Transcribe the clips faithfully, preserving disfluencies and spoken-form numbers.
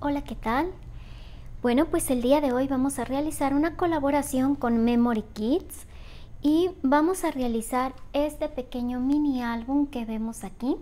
Hola, ¿qué tal? Bueno, pues el día de hoy vamos a realizar una colaboración con Memory Kids y vamos a realizar este pequeño mini álbum que vemos aquí.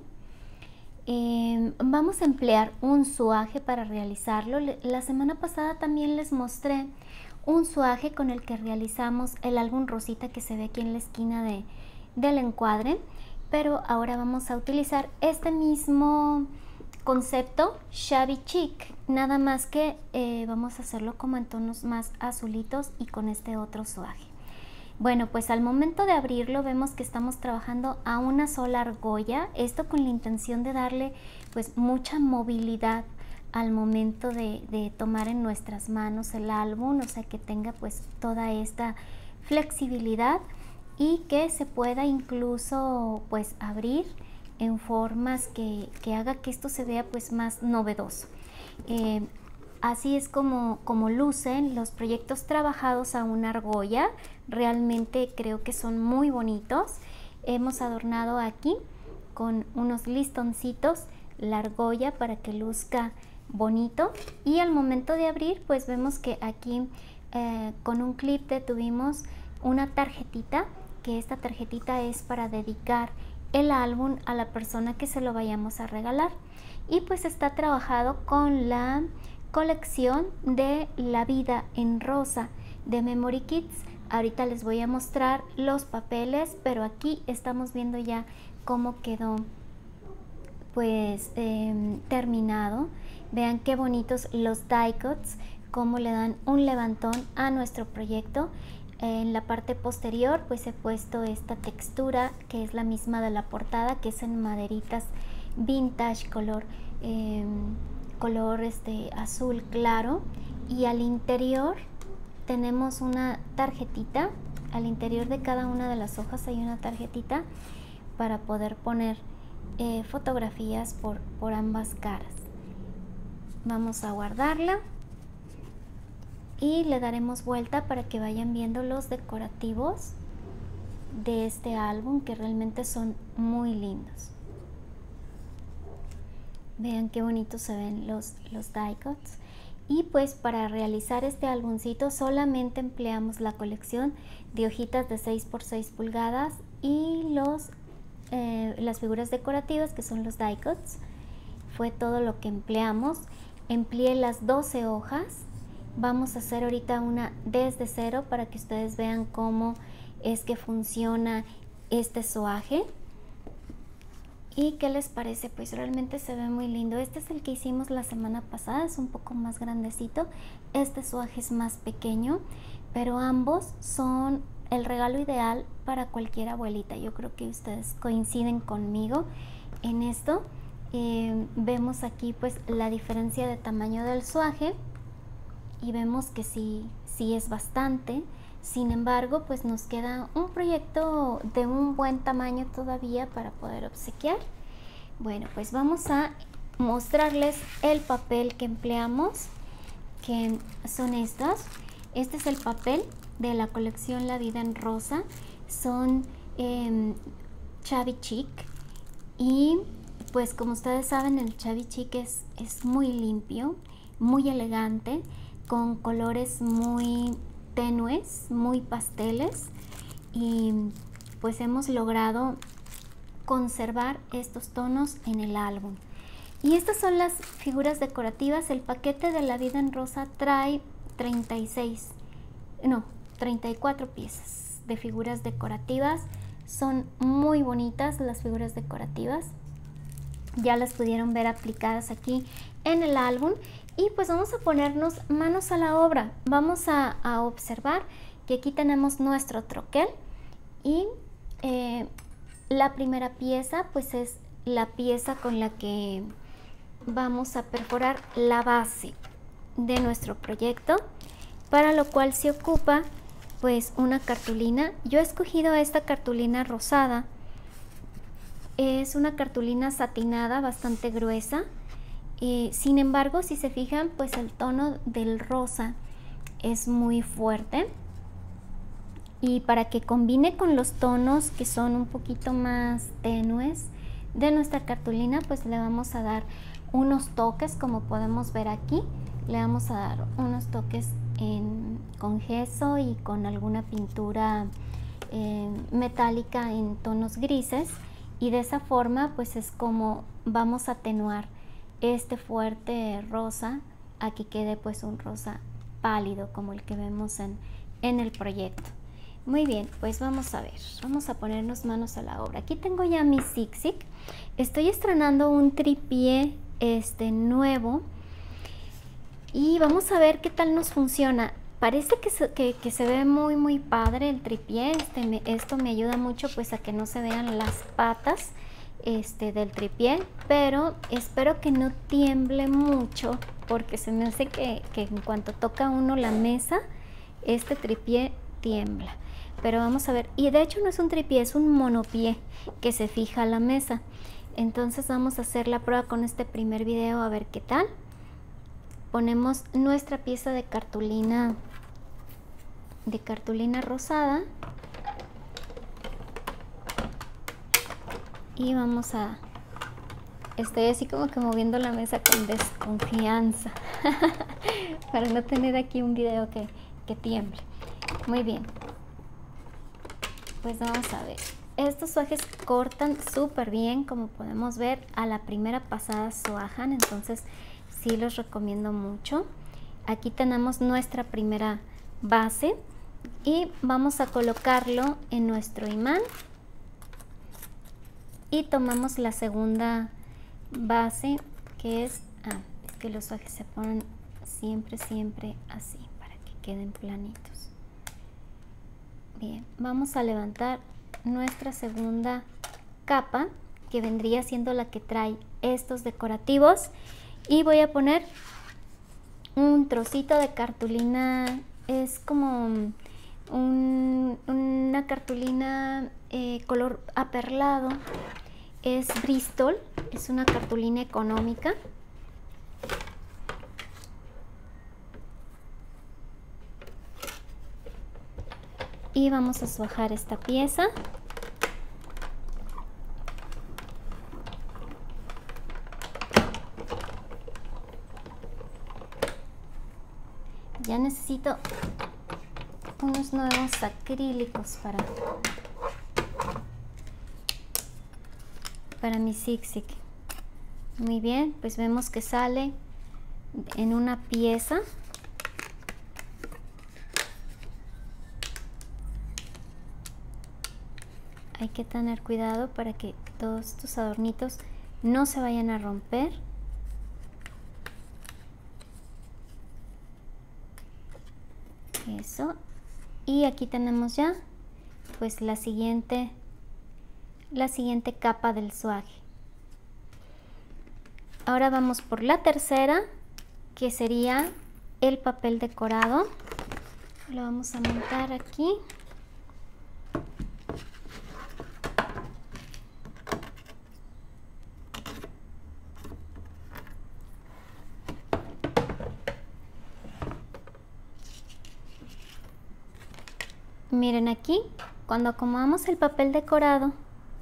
Eh, vamos a emplear un suaje para realizarlo. La semana pasada también les mostré un suaje con el que realizamos el álbum rosita que se ve aquí en la esquina de, del encuadre, pero ahora vamos a utilizar este mismo concepto shabby chic, nada más que eh, vamos a hacerlo como en tonos más azulitos y con este otro suaje. Bueno, pues al momento de abrirlo vemos que estamos trabajando a una sola argolla, esto con la intención de darle pues mucha movilidad al momento de, de tomar en nuestras manos el álbum, o sea que tenga pues toda esta flexibilidad y que se pueda incluso pues abrir en formas que, que haga que esto se vea pues más novedoso. Eh, así es como, como lucen los proyectos trabajados a una argolla. Realmente creo que son muy bonitos. Hemos adornado aquí con unos listoncitos la argolla para que luzca bonito, y al momento de abrir pues vemos que aquí eh, con un clip detuvimos una tarjetita, que esta tarjetita es para dedicar el álbum a la persona que se lo vayamos a regalar, y pues está trabajado con la colección de La Vida en Rosa de Memory Kids. Ahorita les voy a mostrar los papeles, pero aquí estamos viendo ya cómo quedó pues eh, terminado. Vean qué bonitos los die cuts, cómo le dan un levantón a nuestro proyecto. En la parte posterior pues he puesto esta textura que es la misma de la portada, que es en maderitas vintage color eh, color este azul claro, y al interior tenemos una tarjetita. Al interior de cada una de las hojas hay una tarjetita para poder poner eh, fotografías por, por ambas caras. Vamos a guardarla y le daremos vuelta para que vayan viendo los decorativos de este álbum, que realmente son muy lindos. Vean qué bonitos se ven los, los die cuts. Y pues para realizar este álbumcito solamente empleamos la colección de hojitas de seis por seis pulgadas y los, eh, las figuras decorativas, que son los die cuts. Fue todo lo que empleamos. Empleé las doce hojas. Vamos a hacer ahorita una desde cero para que ustedes vean cómo es que funciona este suaje. ¿Y qué les parece? Pues realmente se ve muy lindo. Este es el que hicimos la semana pasada, es un poco más grandecito. Este suaje es más pequeño, pero ambos son el regalo ideal para cualquier abuelita. Yo creo que ustedes coinciden conmigo en esto. Eh, vemos aquí pues la diferencia de tamaño del suaje y vemos que sí, sí es bastante. Sin embargo, pues nos queda un proyecto de un buen tamaño todavía para poder obsequiar. Bueno, pues vamos a mostrarles el papel que empleamos, que son estos. Este es el papel de la colección La Vida en Rosa. Son eh, shabby chic, y pues como ustedes saben, el shabby chic es, es muy limpio, muy elegante, con colores muy tenues, muy pasteles, y pues hemos logrado conservar estos tonos en el álbum. Y estas son las figuras decorativas. El paquete de La Vida en Rosa trae treinta y seis, no, treinta y cuatro piezas de figuras decorativas. Son muy bonitas las figuras decorativas. Ya las pudieron ver aplicadas aquí en el álbum. Y pues vamos a ponernos manos a la obra. Vamos a, a observar que aquí tenemos nuestro troquel, y eh, la primera pieza pues es la pieza con la que vamos a perforar la base de nuestro proyecto, para lo cual se ocupa pues una cartulina. Yo he escogido esta cartulina rosada. Es una cartulina satinada bastante gruesa. Eh, sin embargo, si se fijan, pues el tono del rosa es muy fuerte, y para que combine con los tonos que son un poquito más tenues de nuestra cartulina, pues le vamos a dar unos toques, como podemos ver aquí. Le vamos a dar unos toques en, con gesso y con alguna pintura eh, metálica en tonos grises, y de esa forma pues es como vamos a atenuar este fuerte rosa a que quede pues un rosa pálido como el que vemos en, en el proyecto. Muy bien, pues vamos a ver, vamos a ponernos manos a la obra. Aquí tengo ya mi Zig Zig. Estoy estrenando un tripié este nuevo y vamos a ver qué tal nos funciona. Parece que se, que, que se ve muy muy padre el tripié. Este me, esto me ayuda mucho pues a que no se vean las patas este, del tripié, pero espero que no tiemble mucho, porque se me hace que, que en cuanto toca uno la mesa, este tripié tiembla. Pero vamos a ver, y de hecho no es un tripié, es un monopié que se fija a la mesa. Entonces vamos a hacer la prueba con este primer video a ver qué tal. Ponemos nuestra pieza de cartulina de cartulina rosada y vamos a estoy así como que moviendo la mesa con desconfianza para no tener aquí un video que, que tiemble. Muy bien, pues vamos a ver. Estos suajes cortan súper bien, como podemos ver, a la primera pasada suajan, entonces sí los recomiendo mucho. Aquí tenemos nuestra primera base y vamos a colocarlo en nuestro imán y tomamos la segunda base, que es, ah, es que los suajes se ponen siempre siempre así para que queden planitos. Bien, vamos a levantar nuestra segunda capa, que vendría siendo la que trae estos decorativos, y voy a poner un trocito de cartulina. Es como un, una cartulina eh, color aperlado, es Bristol, es una cartulina económica. Y vamos a suajar esta pieza. Ya necesito unos nuevos acrílicos para, para mi Zig Zig. Muy bien, pues vemos que sale en una pieza. Hay que tener cuidado para que todos estos adornitos no se vayan a romper. Eso. Y aquí tenemos ya pues la siguiente la siguiente capa del suaje. Ahora vamos por la tercera, que sería el papel decorado. Lo vamos a montar aquí. Miren aquí, cuando acomodamos el papel decorado,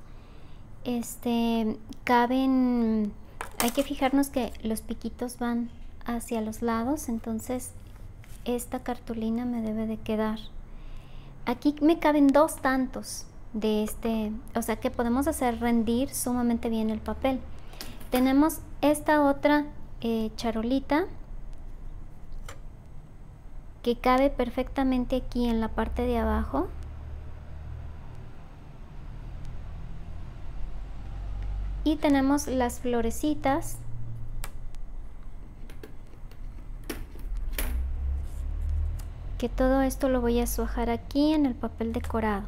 este, caben, hay que fijarnos que los piquitos van hacia los lados, entonces esta cartulina me debe de quedar. Aquí me caben dos tantos de este, o sea que podemos hacer rendir sumamente bien el papel. Tenemos esta otra eh, charolita que cabe perfectamente aquí en la parte de abajo. Y tenemos las florecitas que todo esto lo voy a suajar aquí en el papel decorado.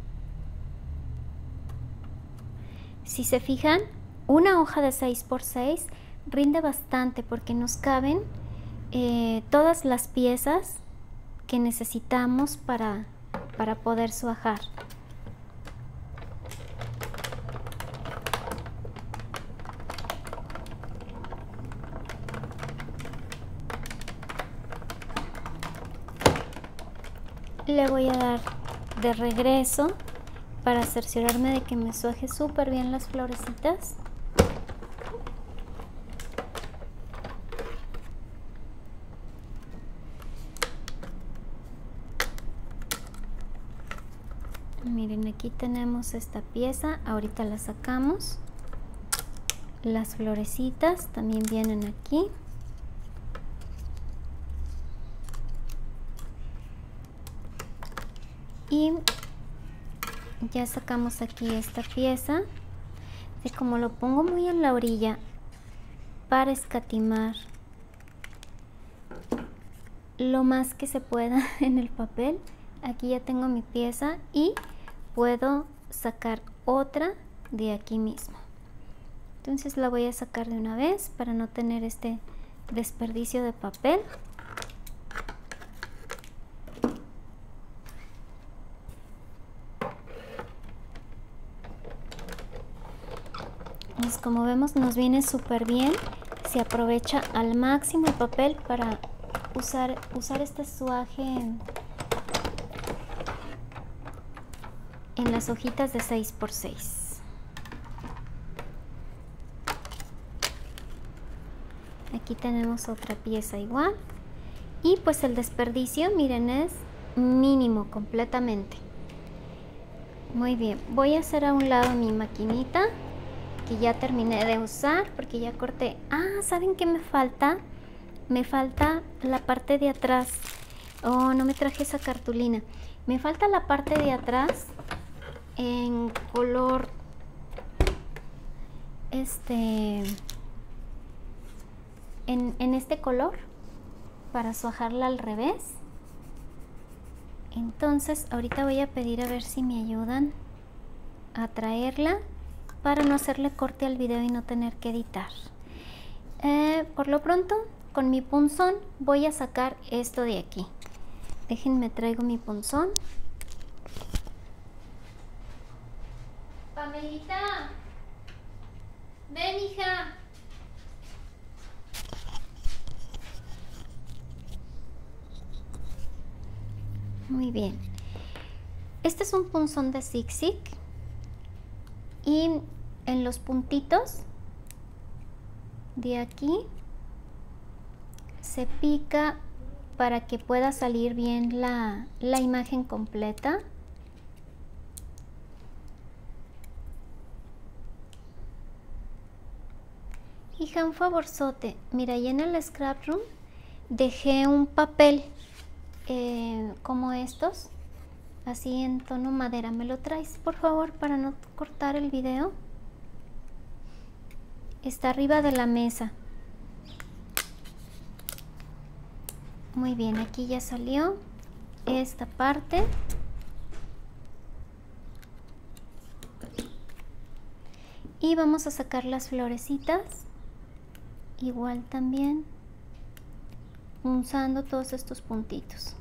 Si se fijan, una hoja de seis por seis rinde bastante porque nos caben eh, todas las piezas que necesitamos para, para poder suajar. Le voy a dar de regreso para cerciorarme de que me suaje súper bien las florecitas. Miren, aquí tenemos esta pieza, ahorita la sacamos. Las florecitas también vienen aquí. Y ya sacamos aquí esta pieza. Y como lo pongo muy en la orilla para escatimar lo más que se pueda en el papel, aquí ya tengo mi pieza y puedo sacar otra de aquí mismo. Entonces la voy a sacar de una vez para no tener este desperdicio de papel. Pues como vemos nos viene súper bien, se aprovecha al máximo el papel para usar, usar este suaje en, en las hojitas de seis por seis. Aquí tenemos otra pieza igual y pues el desperdicio, miren, es mínimo completamente. Muy bien, voy a hacer a un lado mi maquinita que ya terminé de usar porque ya corté. Ah, ¿saben qué me falta? Me falta la parte de atrás. Oh, no me traje esa cartulina. Me falta la parte de atrás en color este en, en este color para suajarla al revés. Entonces ahorita voy a pedir a ver si me ayudan a traerla para no hacerle corte al video y no tener que editar. Eh, por lo pronto, con mi punzón voy a sacar esto de aquí. Déjenme, traigo mi punzón. Pamelita, ven, hija. Muy bien. Este es un punzón de Zig Zig y en los puntitos de aquí se pica para que pueda salir bien la, la imagen completa. Hija, un favorzote, mira, ahí en el scrap room dejé un papel eh, como estos, así en tono madera. ¿Me lo traes, por favor, para no cortar el video? Está arriba de la mesa. Muy bien, aquí ya salió esta parte. Y vamos a sacar las florecitas. Igual también punzando todos estos puntitos.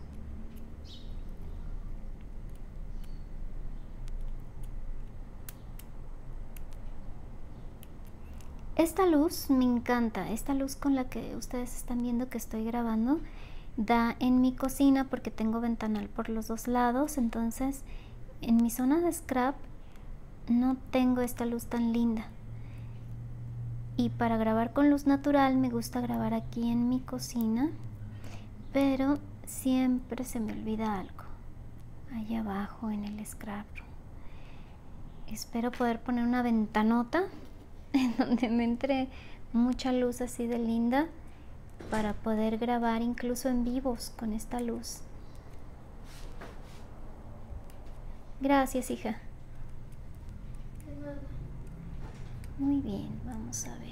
Esta luz me encanta, esta luz con la que ustedes están viendo que estoy grabando da en mi cocina porque tengo ventanal por los dos lados. Entonces en mi zona de scrap no tengo esta luz tan linda, y para grabar con luz natural me gusta grabar aquí en mi cocina, pero siempre se me olvida algo allá abajo en el scrap room. Espero poder poner una ventanota en donde me entre mucha luz así de linda para poder grabar incluso en vivos con esta luz. Gracias, hija. Muy bien, vamos a ver.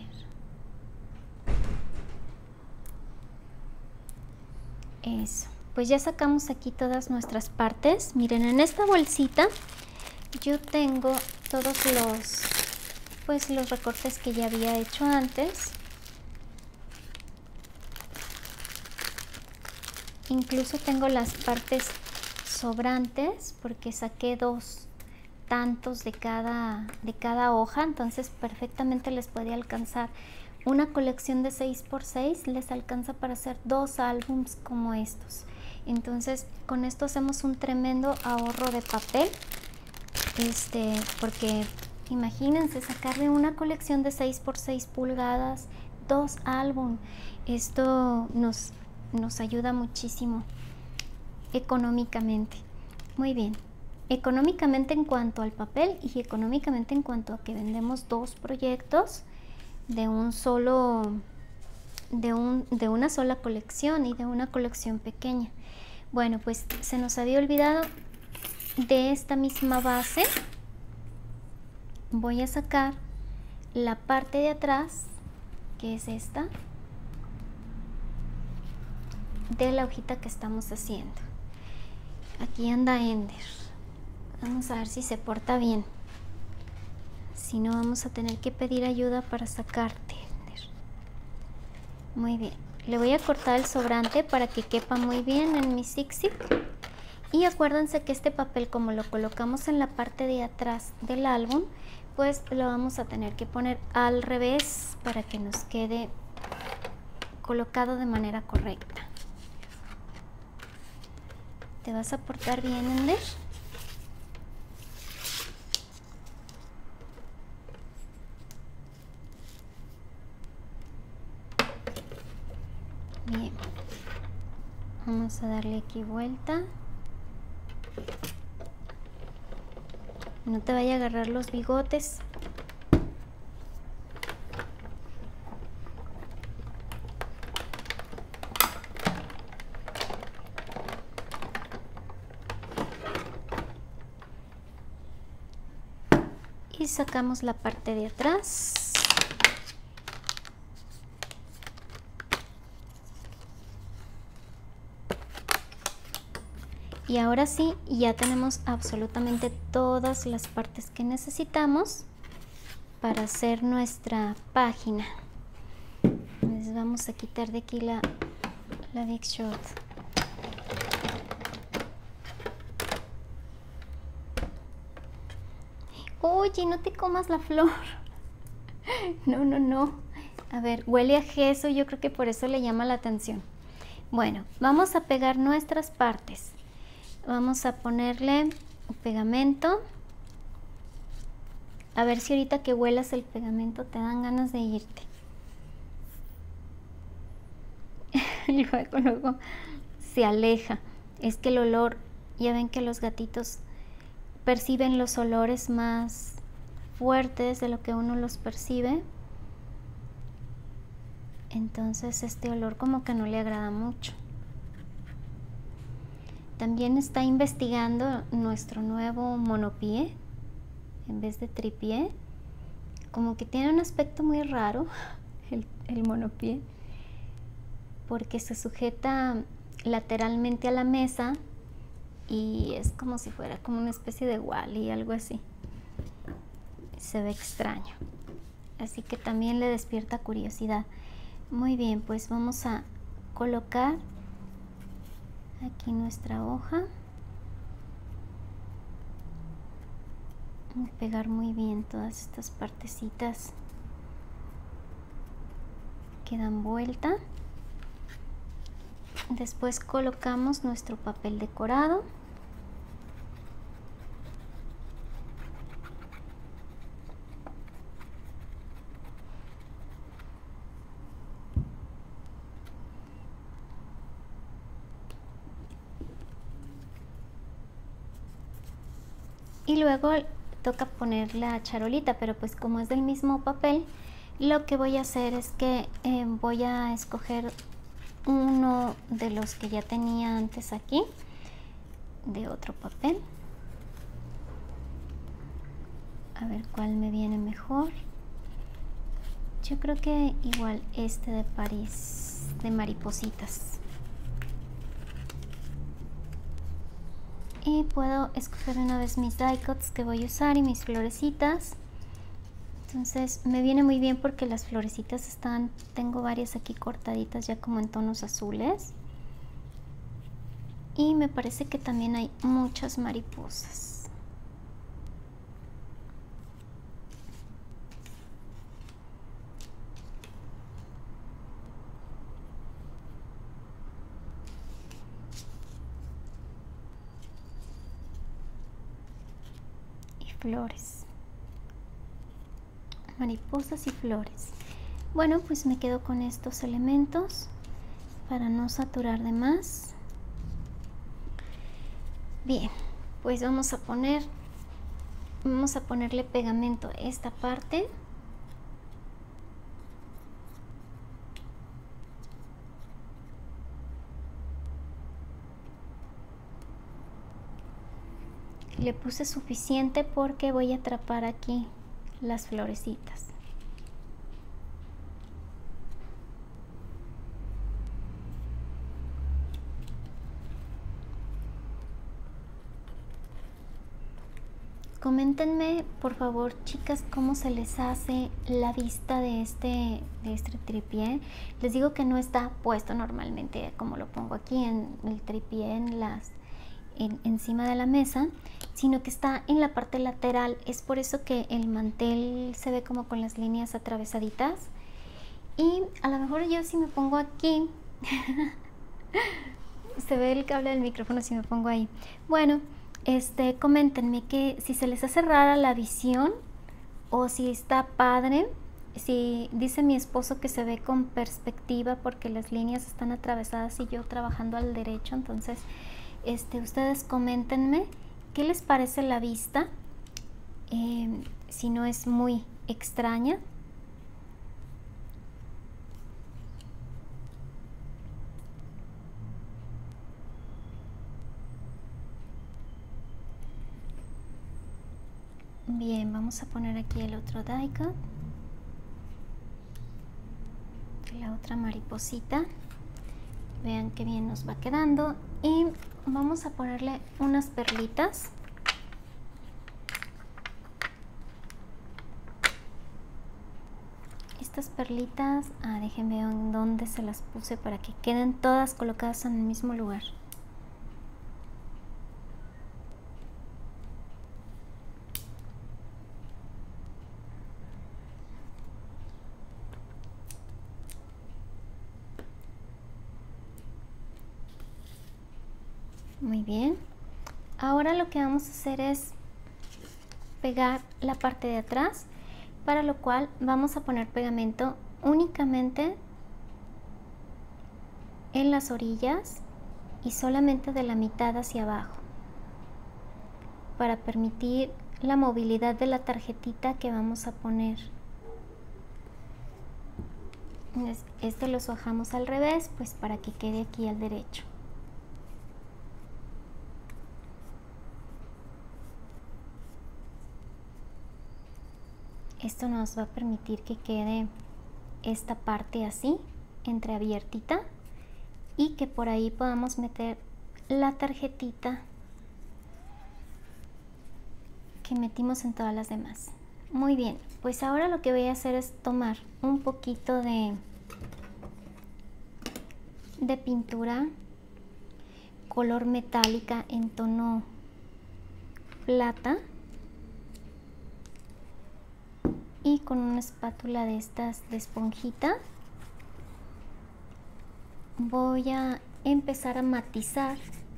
Eso, pues ya sacamos aquí todas nuestras partes. Miren, en esta bolsita yo tengo todos los pues los recortes que ya había hecho antes. Incluso tengo las partes sobrantes porque saqué dos tantos de cada de cada hoja, entonces perfectamente les puede alcanzar una colección de seis por seis, les alcanza para hacer dos álbums como estos. Entonces con esto hacemos un tremendo ahorro de papel, este porque imagínense sacarle una colección de seis por seis pulgadas, dos álbum. Esto nos, nos ayuda muchísimo económicamente. Muy bien, económicamente en cuanto al papel y económicamente en cuanto a que vendemos dos proyectos de un solo, de, un, de una sola colección y de una colección pequeña. Bueno, pues se nos había olvidado de esta misma base. Voy a sacar la parte de atrás, que es esta, de la hojita que estamos haciendo. Aquí anda Ender. Vamos a ver si se porta bien. Si no, vamos a tener que pedir ayuda para sacarte, Ender. Muy bien. Le voy a cortar el sobrante para que quepa muy bien en mi zig-zig. Y acuérdense que este papel, como lo colocamos en la parte de atrás del álbum, pues lo vamos a tener que poner al revés para que nos quede colocado de manera correcta. ¿Te vas a portar bien, Ender? Bien. Vamos a darle aquí vuelta. No te vaya a agarrar los bigotes. Y sacamos la parte de atrás. Y ahora sí, ya tenemos absolutamente todas las partes que necesitamos para hacer nuestra página. Les vamos a quitar de aquí la, la Big Shot. Oye, no te comas la flor. No, no, no. A ver, huele a gesso, yo creo que por eso le llama la atención. Bueno, vamos a pegar nuestras partes. Vamos a ponerle pegamento. A ver si ahorita que huelas el pegamento te dan ganas de irte. Y luego, luego se aleja. Es que el olor, ya ven que los gatitos perciben los olores más fuertes de lo que uno los percibe. Entonces este olor como que no le agrada mucho. También está investigando nuestro nuevo monopié en vez de tripié. Como que tiene un aspecto muy raro el, el monopié, porque se sujeta lateralmente a la mesa y es como si fuera como una especie de Wall-E, algo así. Se ve extraño, así que también le despierta curiosidad. Muy bien, pues vamos a colocar aquí nuestra hoja y pegar muy bien todas estas partecitas que dan vuelta. Después colocamos nuestro papel decorado. Y luego toca poner la charolita, pero pues como es del mismo papel, lo que voy a hacer es que eh, voy a escoger uno de los que ya tenía antes aquí, de otro papel. A ver cuál me viene mejor. Yo creo que igual este de París, de maripositas. Y puedo escoger una vez mis die cuts que voy a usar y mis florecitas. Entonces me viene muy bien porque las florecitas están, tengo varias aquí cortaditas ya como en tonos azules. Y me parece que también hay muchas mariposas. Flores, mariposas y flores. Bueno, pues me quedo con estos elementos para no saturar de más. Bien, pues vamos a poner, vamos a ponerle pegamento a esta parte. Le puse suficiente porque voy a atrapar aquí las florecitas. Coméntenme, por favor, chicas, cómo se les hace la vista de este, de este tripié. Les digo que no está puesto normalmente como lo pongo aquí en el tripié en las, en, encima de la mesa, sino que está en la parte lateral. Es por eso que el mantel se ve como con las líneas atravesaditas. Y a lo mejor yo si me pongo aquí, se ve el cable del micrófono si me pongo ahí. Bueno. Este, coméntenme que si se les hace rara la visión o si está padre. Si dice mi esposo que se ve con perspectiva porque las líneas están atravesadas y yo trabajando al derecho. Entonces, este, ustedes coméntenme qué les parece la vista, eh, si no es muy extraña. Bien, vamos a poner aquí el otro die cut, la otra mariposita. Vean qué bien nos va quedando. Y vamos a ponerle unas perlitas. Estas perlitas, ah, déjenme ver en dónde se las puse para que queden todas colocadas en el mismo lugar. Muy bien, ahora lo que vamos a hacer es pegar la parte de atrás, para lo cual vamos a poner pegamento únicamente en las orillas y solamente de la mitad hacia abajo, para permitir la movilidad de la tarjetita que vamos a poner. Este lo sojamos al revés, pues para que quede aquí al derecho. Esto nos va a permitir que quede esta parte así, entreabiertita, y que por ahí podamos meter la tarjetita que metimos en todas las demás. Muy bien, pues ahora lo que voy a hacer es tomar un poquito de, de pintura color metálica en tono plata. Y con una espátula de estas de esponjita voy a empezar a matizar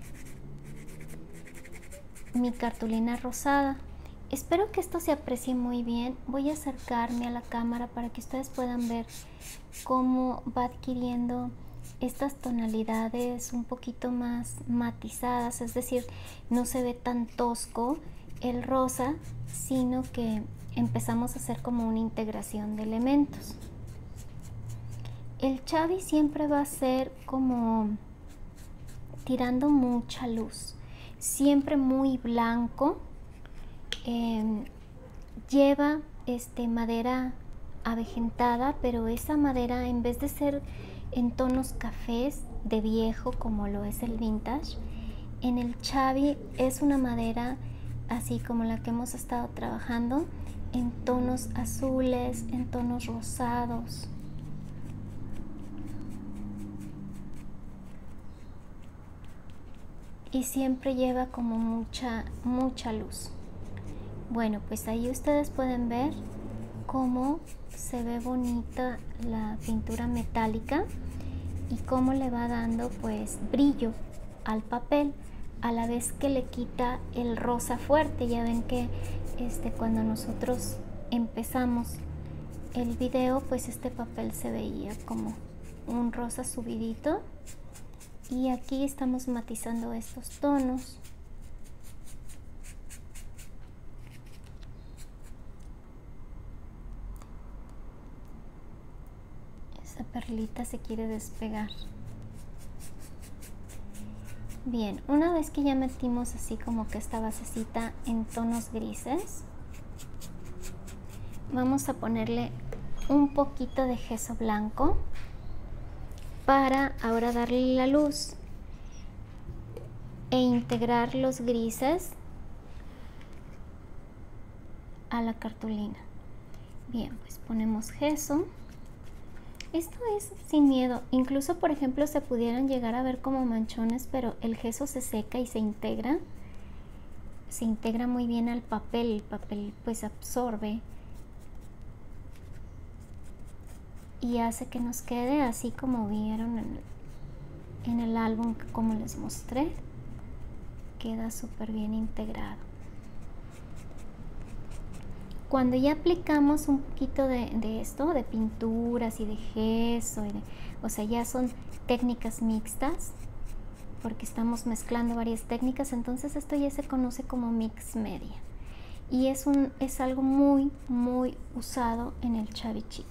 mi cartulina rosada. Espero que esto se aprecie muy bien. Voy a acercarme a la cámara para que ustedes puedan ver cómo va adquiriendo estas tonalidades un poquito más matizadas, es decir, no se ve tan tosco el rosa, sino que empezamos a hacer como una integración de elementos. El chavi siempre va a ser como tirando mucha luz, siempre muy blanco. Eh, lleva este, madera avejentada, pero esa madera, en vez de ser en tonos cafés de viejo como lo es el vintage, en el chavi es una madera así como la que hemos estado trabajando, en tonos azules, en tonos rosados. Y siempre lleva como mucha, mucha luz. Bueno, pues ahí ustedes pueden ver cómo se ve bonita la pintura metálica y cómo le va dando pues brillo al papel, a la vez que le quita el rosa fuerte. Ya ven que este, cuando nosotros empezamos el video, pues este papel se veía como un rosa subidito, y aquí estamos matizando estos tonos. Esa perlita se quiere despegar. Bien, una vez que ya metimos así como que esta basecita en tonos grises, vamos a ponerle un poquito de gesso blanco para ahora darle la luz e integrar los grises a la cartulina. Bien, pues ponemos gesso. Esto es sin miedo, incluso por ejemplo se pudieran llegar a ver como manchones, pero el gesso se seca y se integra, se integra muy bien al papel, el papel pues absorbe y hace que nos quede así como vieron en, en el álbum, como les mostré, queda súper bien integrado. Cuando ya aplicamos un poquito de, de esto, de pinturas y de gesso, y de, o sea, ya son técnicas mixtas, porque estamos mezclando varias técnicas, entonces esto ya se conoce como mix media. Y es, un, es algo muy, muy usado en el Shabby Chic.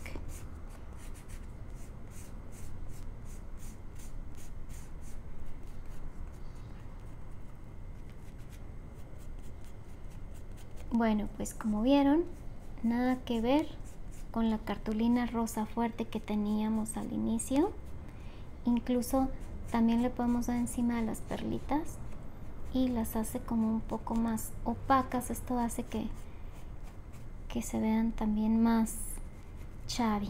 Bueno, pues como vieron, nada que ver con la cartulina rosa fuerte que teníamos al inicio. Incluso también le podemos dar encima de las perlitas y las hace como un poco más opacas. Esto hace que, que se vean también más shabby.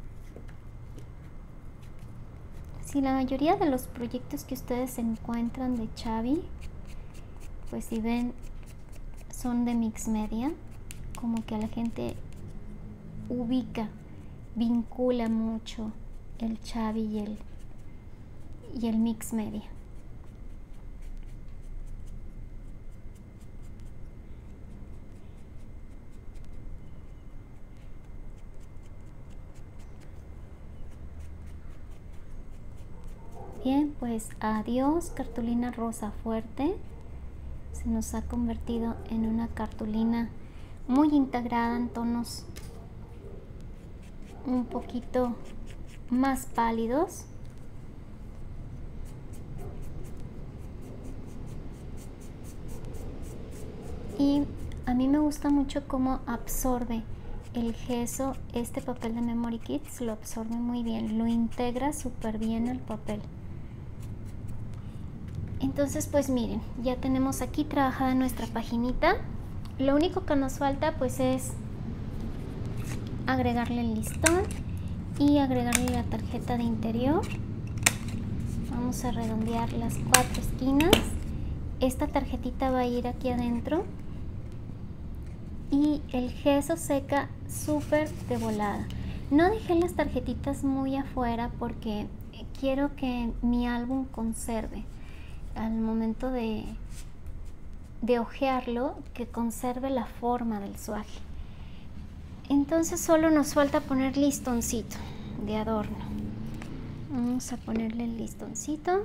Si la mayoría de los proyectos que ustedes encuentran de shabby, pues si ven, son de mix media, como que a la gente ubica, vincula mucho el shabby y el, y el mix media. Bien, pues adiós cartulina rosa fuerte. Se nos ha convertido en una cartulina muy integrada en tonos un poquito más pálidos. Y a mí me gusta mucho cómo absorbe el gesso, este papel de Memory Kids lo absorbe muy bien, lo integra súper bien al papel. Entonces pues miren, ya tenemos aquí trabajada nuestra paginita. Lo único que nos falta pues es agregarle el listón y agregarle la tarjeta de interior. Vamos a redondear las cuatro esquinas. Esta tarjetita va a ir aquí adentro y el gesso seca súper de volada. No dejé las tarjetitas muy afuera porque quiero que mi álbum conserve al momento de, de hojearlo, que conserve la forma del swag. Entonces solo nos falta poner listoncito de adorno. Vamos a ponerle el listoncito.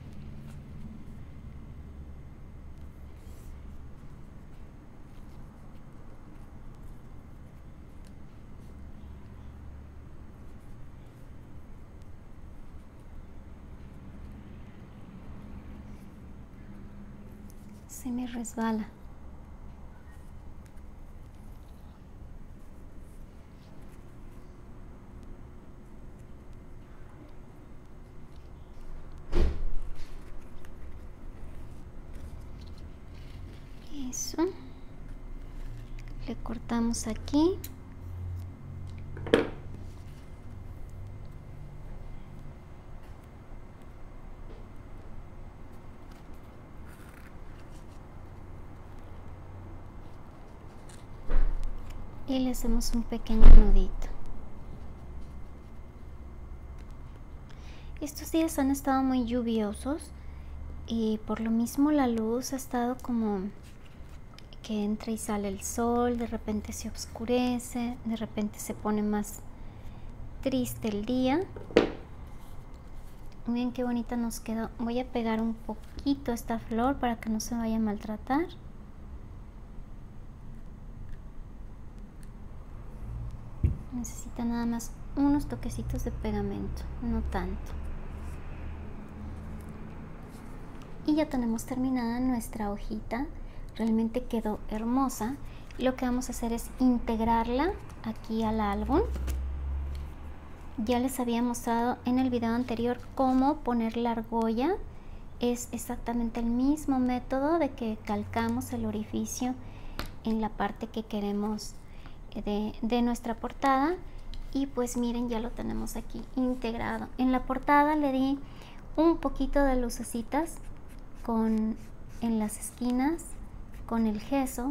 Se me resbala. Eso. Le cortamos aquí. Y le hacemos un pequeño nudito. Estos días han estado muy lluviosos y por lo mismo la luz ha estado como que entra y sale el sol, de repente se oscurece, de repente se pone más triste el día. Miren qué bonita nos quedó. Voy a pegar un poquito esta flor para que no se vaya a maltratar. Necesita nada más unos toquecitos de pegamento, no tanto. Y ya tenemos terminada nuestra hojita. Realmente quedó hermosa. Lo que vamos a hacer es integrarla aquí al álbum. Ya les había mostrado en el video anterior cómo poner la argolla. Es exactamente el mismo método de que calcamos el orificio en la parte que queremos de, de nuestra portada. Y pues miren, ya lo tenemos aquí integrado. En la portada le di un poquito de lucecitas con, en las esquinas con el gesso.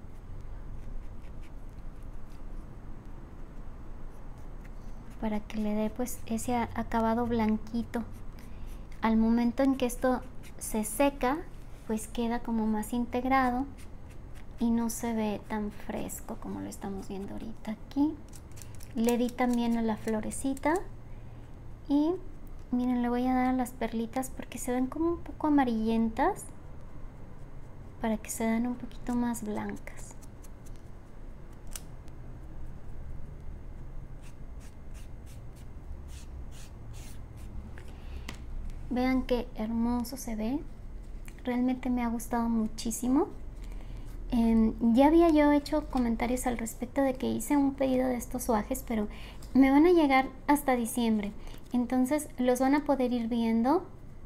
Para que le dé pues ese acabado blanquito. Al momento en que esto se seca, pues queda como más integrado y no se ve tan fresco como lo estamos viendo ahorita aquí. Le di también a la florecita y miren, le voy a dar a las perlitas porque se ven como un poco amarillentas, para que se den un poquito más blancas. Vean qué hermoso se ve. Realmente me ha gustado muchísimo. Eh, ya había yo hecho comentarios al respecto de que hice un pedido de estos suajes, pero me van a llegar hasta diciembre. Entonces los van a poder ir viendo.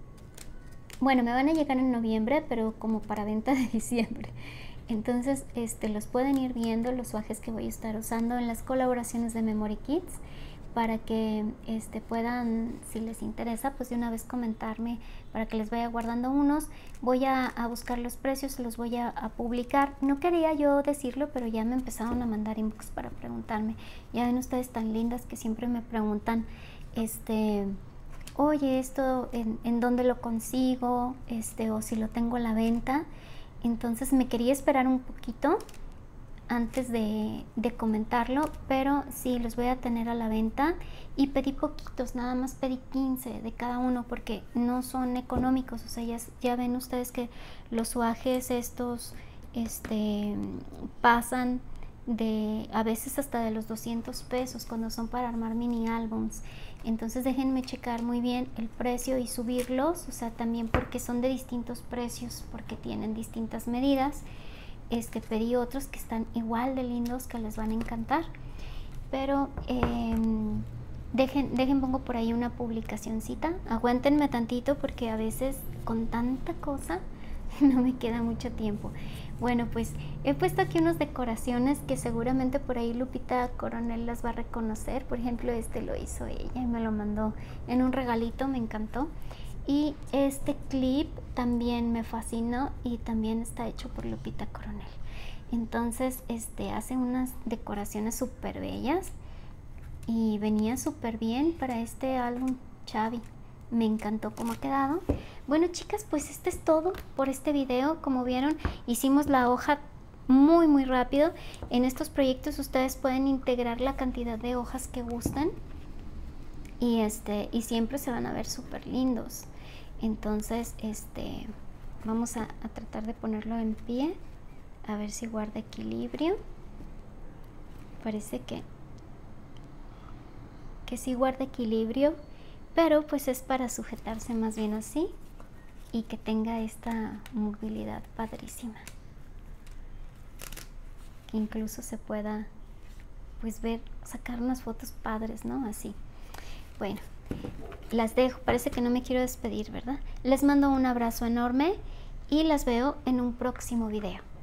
Bueno, me van a llegar en noviembre, pero como para venta de diciembre. Entonces este, los pueden ir viendo, los suajes que voy a estar usando en las colaboraciones de Memory Kits, para que este, puedan, si les interesa, pues de una vez comentarme para que les vaya guardando unos. Voy a, a buscar los precios, los voy a, a publicar. No quería yo decirlo, pero ya me empezaron a mandar inbox para preguntarme. Ya ven ustedes tan lindas que siempre me preguntan, este, oye, esto, ¿en, en dónde lo consigo? Este, o si lo tengo a la venta. Entonces me quería esperar un poquito antes de, de comentarlo, pero sí los voy a tener a la venta. Y pedí poquitos, nada más pedí quince de cada uno porque no son económicos. O sea, ya, ya ven ustedes que los suajes estos este, pasan de a veces hasta de los doscientos pesos cuando son para armar mini álbums. Entonces déjenme checar muy bien el precio y subirlos, o sea, también porque son de distintos precios, porque tienen distintas medidas. Este, pedí otros que están igual de lindos, que les van a encantar, pero eh, dejen, dejen pongo por ahí una publicacioncita. Aguántenme tantito porque a veces con tanta cosa no me queda mucho tiempo. Bueno, pues he puesto aquí unas decoraciones que seguramente por ahí Lupita Coronel las va a reconocer. Por ejemplo, este lo hizo ella y me lo mandó en un regalito, me encantó. Y este clip también me fascinó y también está hecho por Lupita Coronel. Entonces este, hace unas decoraciones súper bellas y venía súper bien para este álbum Chavi. Me encantó cómo ha quedado. Bueno, chicas, pues este es todo por este video. Como vieron, hicimos la hoja muy muy rápido. En estos proyectos ustedes pueden integrar la cantidad de hojas que gusten y, este, y siempre se van a ver súper lindos. Entonces este vamos a, a tratar de ponerlo en pie, a ver si guarda equilibrio. Parece que que sí guarda equilibrio, pero pues es para sujetarse más bien así y que tenga esta movilidad padrísima, que incluso se pueda pues ver, sacar unas fotos padres, ¿no? Así. Bueno, las dejo, parece que no me quiero despedir, ¿verdad? Les mando un abrazo enorme y las veo en un próximo video.